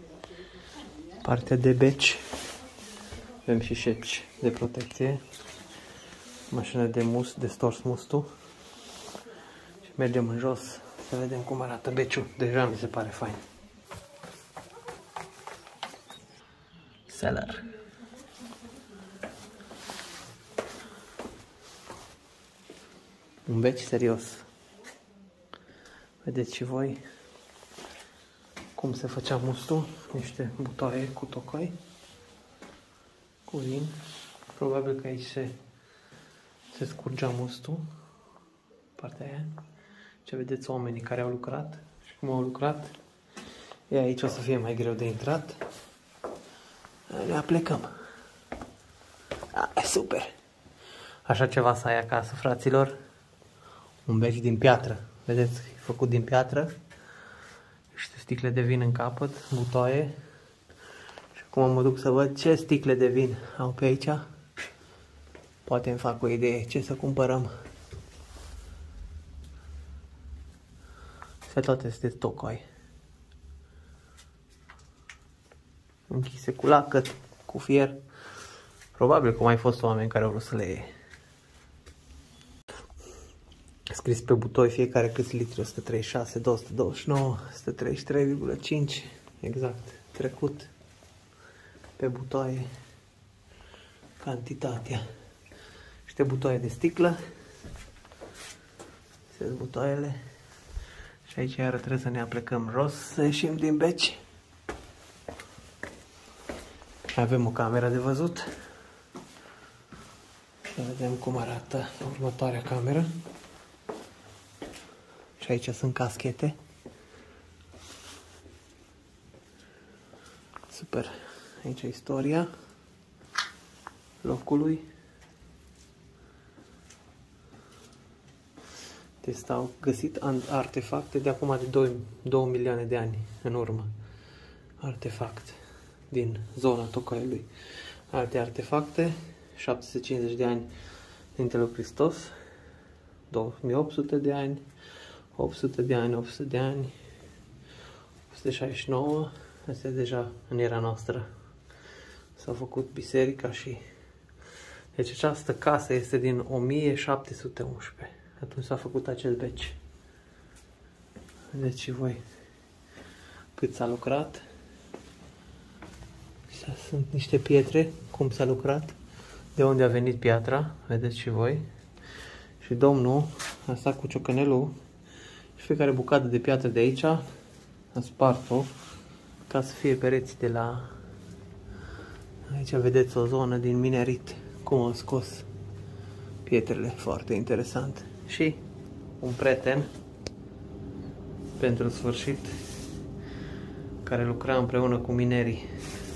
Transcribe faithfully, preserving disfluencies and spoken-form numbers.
Partea de beci. Avem și șepci de protecție. Mașină de mus, de stors mustul. Și mergem în jos să vedem cum arată beciul. Deja mi se pare fain. Cellar. Un beci serios. Vedeți și voi cum se făcea mustul. Niște butoaie cu tocoi. Cu vin. Probabil că aici se, se scurgea mustul. Partea aia. Ce vedeți oamenii care au lucrat și cum au lucrat. E aici o să fie mai greu de intrat. Ne aplecăm. A, e super. Așa ceva să ai acasă, fraților. Un beci din piatră. Vedeți, e făcut din piatră. Niște sticle de vin în capăt, butoaie. Și acum mă duc să văd ce sticle de vin au pe aici. Poate îmi fac o idee ce să cumpărăm. Se toate sunt de tocoi. Închise cu lacăt, cu fier. Probabil că mai fost oameni care au vrut să le iei. Scris pe butoi fiecare câți litri, o sută treizeci și șase, două sute douăzeci și nouă, o sută treizeci și trei virgulă cinci, exact, trecut pe butoaie cantitatea. Niște butoaie de sticlă, sunt butoaiele și aici iară trebuie să ne aplecăm jos, să ieșim din beci. Avem o cameră de văzut. Să vedem cum arată următoarea cameră. Și aici sunt caschete. Super. Aici e istoria locului. Deci au găsit artefacte de acum de două milioane de ani în urmă. Artefacte din zona Tocaiului. Alte artefacte, șapte sute cincizeci de ani înainte lui Hristos, două mii opt sute de ani, opt sute de ani, opt sute de ani, o sută șaizeci și nouă, asta e deja în era noastră. S-a făcut biserica și... Deci această casă este din o mie șapte sute unsprezece. Atunci s-a făcut acel beci. Vedeți și voi cât s-a lucrat. Sunt niște pietre, cum s-a lucrat, de unde a venit piatra, vedeți și voi. Și domnul a stat cu ciocănelul și fiecare bucată de piatră de aici a spart-o ca să fie pereți de la... Aici vedeți o zonă din minerit, cum au scos pietrele, foarte interesant. Și un prieten pentru sfârșit care lucra împreună cu minerii